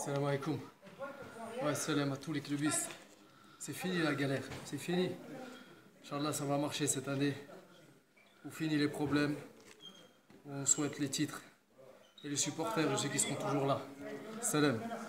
Salam alaikum. Ouais, salam à tous les clubistes. C'est fini la galère, c'est fini. Inch'Allah, ça va marcher cette année. On finit les problèmes, on souhaite les titres. Et les supporters, je sais qu'ils seront toujours là. Salam.